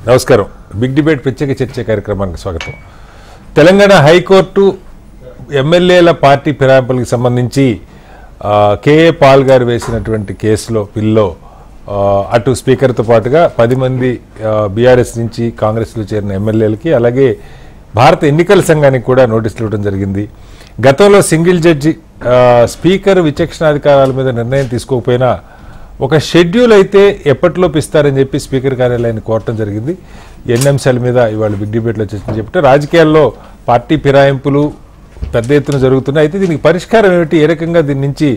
నమస్కారం. Big debate ప్రత్యేక చర్చ కార్యక్రమానికి స్వాగతం. తెలంగాణ హైకోర్టు ఎమ్మెల్యేల పార్టీ ఫిరాయింపులకు సంబంధించి కేఏ పాల్ గారు వేసినటువంటి కేసులో పిల్లో అటు స్పీకర్తో పాటుగా 10 మంది బీఆర్ఎస్ నుంచి కాంగ్రెస్లో చేరిన ఎమ్మెల్యేలకి అలాగే భారత ఎన్నికల సంఘానికి కూడా నోటీసులు ఇవ్వడం జరిగింది. గతంలో సింగిల్ జడ్జి స్పీకర్ విచక్షణాధికారాల మీద నిర్ణయం తీసుకోకపోయినా ఒక షెడ్యూల్ అయితే ఎప్పటిలోపు ఇస్తారని చెప్పి స్పీకర్ కార్యాలయాన్ని కోరటం జరిగింది. ఎన్ని అంశాల మీద ఇవాళ బిగ్ డిబేట్లో చర్చించే రాజకీయాల్లో పార్టీ ఫిరాయింపులు పెద్ద ఎత్తున జరుగుతున్నాయి. అయితే దీనికి పరిష్కారం ఏమిటి, ఏ రకంగా దీని నుంచి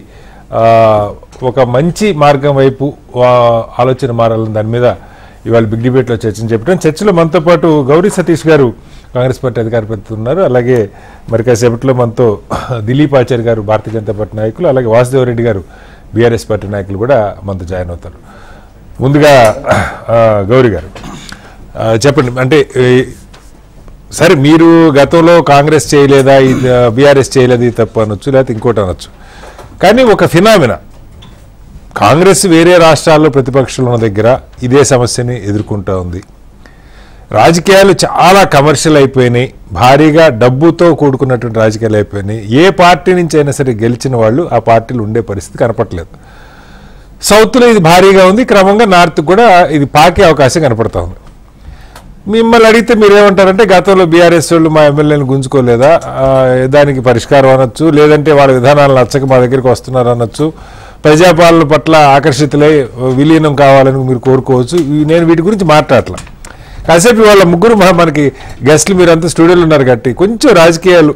ఒక మంచి మార్గం వైపు ఆలోచన మారాలని దాని మీద ఇవాళ బిగ్ డిబేట్లో చర్చించడం. చర్చలో మనతో పాటు గౌరీ సతీష్ గారు కాంగ్రెస్ పార్టీ అధికార ప్రతినిధి ఉన్నారు. అలాగే మరి కాసేపట్లో మనతో దిలీప్ ఆచార్య గారు భారతీయ జనతా పార్టీ నాయకులు, అలాగే వాసుదేవరెడ్డి గారు బీఆర్ఎస్ పార్టీ నాయకులు కూడా మనతో జాయిన్ అవుతారు. ముందుగా గౌరీ గారు చెప్పండి, అంటే సరే మీరు గతంలో కాంగ్రెస్ చేయలేదా, బీఆర్ఎస్ చేయలేదు ఇది తప్పు అనొచ్చు, లేకపోతే ఇంకోటి అనొచ్చు, కానీ ఒక ఫినామినా కాంగ్రెస్ వేరే రాష్ట్రాల్లో ప్రతిపక్షంలో ఉన్న దగ్గర ఇదే సమస్యని ఎదుర్కొంటూ ఉంది. రాజకీయాలు చాలా కమర్షియల్ అయిపోయినాయి, భారీగా డబ్బుతో కూడుకున్నటువంటి రాజకీయాలు అయిపోయినాయి. ఏ పార్టీ నుంచి అయినా సరే గెలిచిన వాళ్ళు ఆ పార్టీలు ఉండే పరిస్థితి కనపడలేదు. సౌత్లో ఇది భారీగా ఉంది, క్రమంగా నార్త్ కూడా ఇది పాకే అవకాశం కనపడతా ఉంది. మిమ్మల్ని అడిగితే మీరేమంటారంటే గతంలో బీఆర్ఎస్ వాళ్ళు మా ఎమ్మెల్యేని గుంజుకోలేదా, దానికి పరిష్కారం అనొచ్చు, లేదంటే వాళ్ళ విధానాలు నచ్చక మా దగ్గరికి వస్తున్నారు అనొచ్చు, ప్రజాపాలన పట్ల ఆకర్షితులై విలీనం కావాలని మీరు కోరుకోవచ్చు. నేను వీటి గురించి మాట్లాడట్లా. కాసేపు వాళ్ళ ముగ్గురు మనకి గెస్ట్లు మీరంతా స్టూడియోలో ఉన్నారు కాబట్టి కొంచెం రాజకీయాలు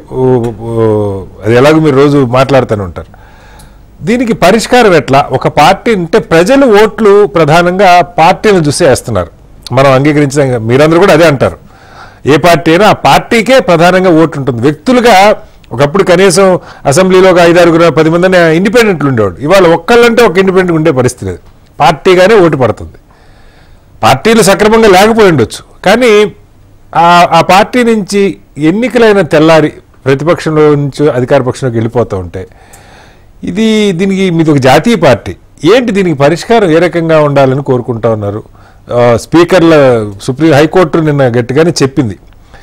అది ఎలాగో మీరు రోజు మాట్లాడుతూనే ఉంటారు. దీనికి పరిష్కారం ఎట్లా? ఒక పార్టీ అంటే ప్రజలు ఓట్లు ప్రధానంగా పార్టీని చూసి వేస్తున్నారు, మనం అంగీకరించడం. మీరందరూ కూడా అదే అంటారు, ఏ పార్టీ అయినా ఆ పార్టీకే ప్రధానంగా ఓటు ఉంటుంది. వ్యక్తులుగా ఒకప్పుడు కనీసం అసెంబ్లీలో ఒక 5-6 10 మంది ఇండిపెండెంట్లు ఉండేవాడు. ఇవాళ ఒక్కళ్ళంటే ఒక ఇండిపెండెంట్ ఉండే పరిస్థితి లేదు, పార్టీగానే ఓటు పడుతుంది. పార్టీలు సక్రమంగా లేకపోయి ఉండొచ్చు, కానీ ఆ పార్టీ నుంచి ఎన్నికలైన తెల్లారి ప్రతిపక్షంలో నుంచి అధికార పక్షంలోకి వెళ్ళిపోతూ ఉంటే దీనికి మీది ఒక జాతీయ పార్టీ ఏంటి, దీనికి పరిష్కారం ఏ రకంగా ఉండాలని కోరుకుంటా ఉన్నారు? స్పీకర్ల హైకోర్టు నిన్న గట్టిగానే చెప్పింది.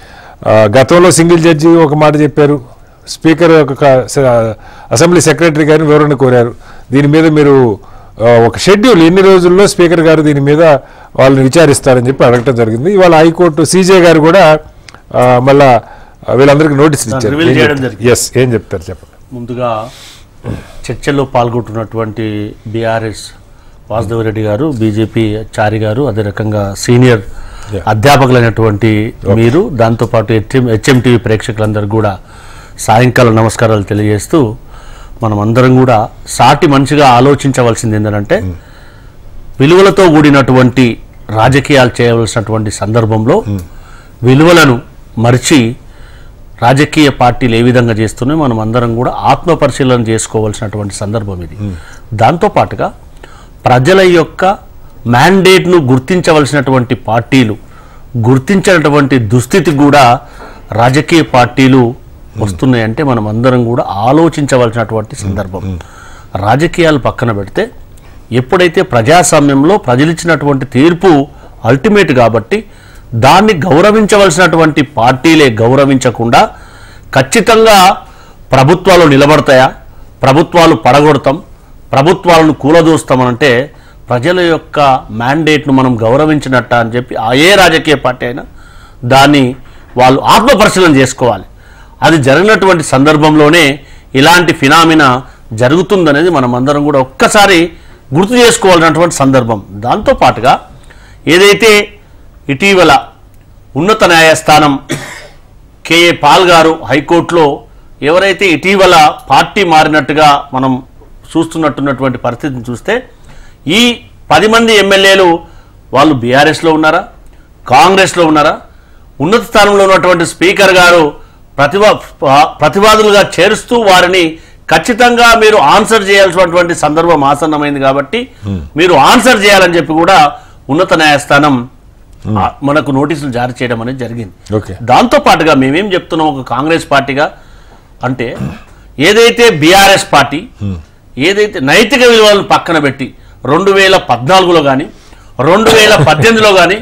గతంలో సింగిల్ జడ్జి ఒక మాట చెప్పారు, స్పీకర్ ఒక అసెంబ్లీ సెక్రటరీ గారిని వివరణ కోరారు. దీని మీద మీరు ఒక షెడ్యూల్ ఎన్ని రోజుల్లో స్పీకర్ గారు దీని మీద వాళ్ళని విచారిస్తారని చెప్పి అడగటం జరిగింది. ఇవాళ హైకోర్టు సీజే గారు కూడా మళ్ళా వీళ్ళందరికీ నోటీసులు ఇచ్చారు. ఏం చెప్తారు చెప్పండి. ముందుగా చర్చల్లో పాల్గొంటున్నటువంటి బీఆర్ఎస్ వాసుదేవరెడ్డి గారు, బీజేపీ చారి గారు, అదే రకంగా సీనియర్ అధ్యాపకులైనటువంటి మీరు, దాంతోపాటు హెచ్ఎంటీవీ ప్రేక్షకులందరూ కూడా సాయంకాలం నమస్కారాలు తెలియజేస్తూ మనం అందరం కూడా సాటి మనిషిగా ఆలోచించవలసింది ఏంటంటే విలువలతో కూడినటువంటి రాజకీయాలు చేయవలసినటువంటి సందర్భంలో విలువలను మరిచి రాజకీయ పార్టీలు ఏ విధంగా చేస్తున్నాయో మనం అందరం కూడా ఆత్మ పరిశీలన చేసుకోవాల్సినటువంటి సందర్భం ఇది. దాంతోపాటుగా ప్రజల యొక్క మ్యాండేట్ను గుర్తించవలసినటువంటి పార్టీలు గుర్తించినటువంటి దుస్థితి కూడా రాజకీయ పార్టీలు వస్తున్నాయంటే మనం అందరం కూడా ఆలోచించవలసినటువంటి సందర్భం. రాజకీయాలు పక్కన పెడితే ఎప్పుడైతే ప్రజాస్వామ్యంలో ప్రజలిచ్చినటువంటి తీర్పు అల్టిమేట్ కాబట్టి దాన్ని గౌరవించవలసినటువంటి పార్టీలే గౌరవించకుండా ఖచ్చితంగా ప్రభుత్వాలు నిలబడతాయా, ప్రభుత్వాలు పడగొడతాం, ప్రభుత్వాలను కూలదోస్తామనంటే ప్రజల యొక్క మ్యాండేట్ను మనం గౌరవించినట్ట అని చెప్పి ఏ రాజకీయ పార్టీ అయినా దాన్ని వాళ్ళు ఆత్మపరిశీలన చేసుకోవాలి. అది జరిగినటువంటి సందర్భంలోనే ఇలాంటి ఫినామినా జరుగుతుందనేది మనం అందరం కూడా ఒక్కసారి గుర్తు చేసుకోవాల్సినటువంటి సందర్భం. దాంతోపాటుగా ఏదైతే ఇటీవల ఉన్నత న్యాయస్థానం కేఏ పాల్ గారు హైకోర్టులో ఎవరైతే ఇటీవల పార్టీ మారినట్టుగా మనం చూస్తున్నట్టున్నటువంటి పరిస్థితిని చూస్తే ఈ 10 మంది ఎమ్మెల్యేలు వాళ్ళు బీఆర్ఎస్లో ఉన్నారా, కాంగ్రెస్లో ఉన్నారా? ఉన్నత స్థానంలో ఉన్నటువంటి స్పీకర్ గారు ప్రతివాదులుగా చేరుస్తూ వారిని ఖచ్చితంగా మీరు ఆన్సర్ చేయాల్సినటువంటి సందర్భం ఆసన్నమైంది కాబట్టి మీరు ఆన్సర్ చేయాలని చెప్పి కూడా ఉన్నత న్యాయస్థానం మనకు నోటీసులు జారీ చేయడం అనేది జరిగింది. దాంతోపాటుగా మేమేం చెప్తున్నాం ఒక కాంగ్రెస్ పార్టీగా అంటే ఏదైతే బీఆర్ఎస్ పార్టీ ఏదైతే నైతిక విలువలను పక్కన పెట్టి 2014లో కానీ 2018లో కానీ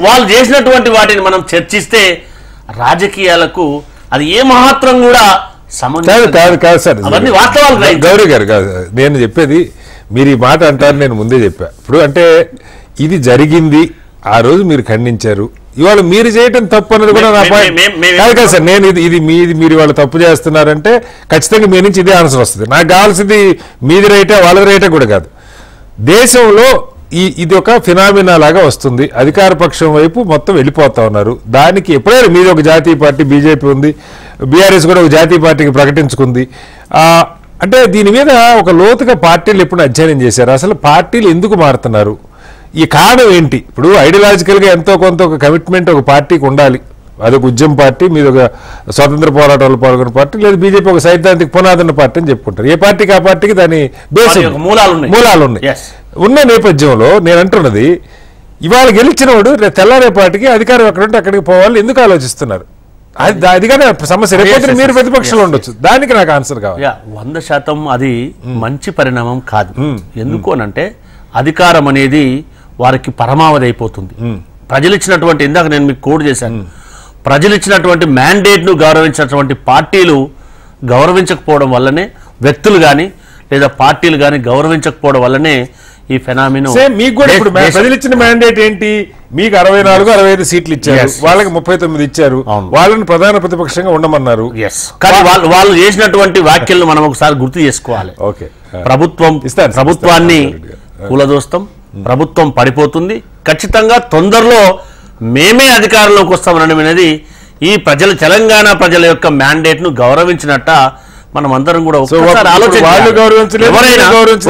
వాళ్ళు చేసినటువంటి వాటిని మనం చర్చిస్తే రాజకీయాలకు అది ఏ మాత్రం కూడా కాదు సార్, అవన్నీ వాస్తవాలు గౌరీ గారు కాదు నేను చెప్పేది. మీరు ఈ మాట అంటారు, నేను ముందే చెప్పా. ఇప్పుడు అంటే ఇది జరిగింది, ఆ రోజు మీరు ఖండించారు, ఇవాళ మీరు చేయటం తప్పు అన్నది కూడా నా పాయింట్ కాదు కదా సార్. నేను ఇది మీరు ఇవాళ తప్పు చేస్తున్నారంటే ఖచ్చితంగా మీ నుంచి ఇదే ఆన్సర్ వస్తుంది. నాకు కావాల్సింది మీది రైటే వాళ్ళది రైటే కూడా కాదు. దేశంలో ఇది ఒక ఫినామినా లాగా వస్తుంది, అధికార పక్షం వైపు మొత్తం వెళ్ళిపోతా ఉన్నారు. దానికి ఎప్పుడైనా మీది ఒక జాతీయ పార్టీ బీజేపీ ఉంది, బీఆర్ఎస్ కూడా ఒక జాతీయ పార్టీకి ప్రకటించుకుంది. అంటే దీని మీద ఒక లోతుగా పార్టీలు ఎప్పుడు అధ్యయనం చేశారు? అసలు పార్టీలు ఎందుకు మారుతున్నారు, ఈ కారణం ఏంటి? ఇప్పుడు ఐడియాలజికల్గా ఎంతో కొంత ఒక కమిట్మెంట్ ఒక పార్టీకి ఉండాలి. అదొక ఉద్యమ పార్టీ, మీద ఒక స్వతంత్ర పోరాటాలు పాల్గొన్న పార్టీ, లేదా బీజేపీ ఒక సైద్ధాంతిక పునాదున్న పార్టీ అని చెప్పుకుంటారు. ఏ పార్టీకి ఆ పార్టీకి దాని బేస్ మూలాలు ఉన్నాయి. ఉన్న నేపథ్యంలో నేను అంటున్నది, ఇవాళ గెలిచినవాడు తెల్లారేపాటికి అధికారం ఎక్కడుంటే అక్కడికి పోవాలి ఎందుకు ఆలోచిస్తున్నారు? అది కానీ సమస్య. రేపొద్దున మీరు ప్రతిపక్షంలో ఉండొచ్చు, దానికి నాకు ఆన్సర్ కావాలి. 100% అది మంచి పరిణామం కాదు. ఎందుకు అనంటే అధికారం అనేది వారికి పరమావధి అయిపోతుంది. ప్రజలు ఇచ్చినటువంటి, ఇందాక నేను మీకు కోడ్ చేశాను, ప్రజలు ఇచ్చినటువంటి మ్యాండేట్ ను గౌరవించినటువంటి పార్టీలు గౌరవించకపోవడం వల్లనే, వ్యక్తులు కానీ లేదా పార్టీలు కానీ గౌరవించకపోవడం వల్లనే ఈ ఫెనామినో. మీకు కూడా ఇప్పుడు ప్రజలు ఇచ్చిన మ్యాండేట్ ఏంటి? మీకు 64-65 సీట్లు ఇచ్చారు, వాళ్ళకి 39 ఇచ్చారు, వాళ్ళని ప్రధాన ప్రతిపక్షంగా ఉండమన్నారు. కానీ వాళ్ళు చేసినటువంటి వ్యాఖ్యలను మనం ఒకసారి గుర్తు చేసుకోవాలి. ప్రభుత్వాన్ని కూలదోస్తాం, ప్రభుత్వం పడిపోతుంది, ఖచ్చితంగా తొందరలో మేమే అధికారంలోకి వస్తామనడం ఈ ప్రజలు, తెలంగాణ ప్రజల యొక్క మ్యాండేట్ ను గౌరవించినట్ట మనం అందరం కూడా ఒకసారి ఆలోచించాలి. ఎవరైనా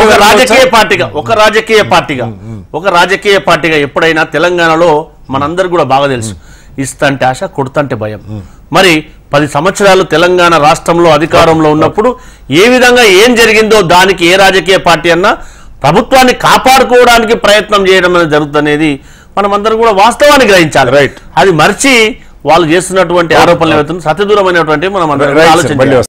ఒక రాజకీయ పార్టీగా ఎప్పుడైనా తెలంగాణలో మనందరూ కూడా బాగా తెలుసు, ఇస్తంటే ఆశ కొడుతంటే భయం. మరి 10 సంవత్సరాలు తెలంగాణ రాష్ట్రంలో అధికారంలో ఉన్నప్పుడు ఏ విధంగా ఏం జరిగిందో దానికి ఏ రాజకీయ పార్టీ అన్నా ప్రభుత్వాన్ని కాపాడుకోవడానికి ప్రయత్నం చేయడం అనేది జరుగుతుందనేది మనం అందరం కూడా వాస్తవాన్ని గ్రహించాలి. అది మర్చి వాళ్ళు చేస్తున్నటువంటి ఆరోపణలు సత్యదూరమైనటువంటి మనం అందరం ఆలోచించాలి.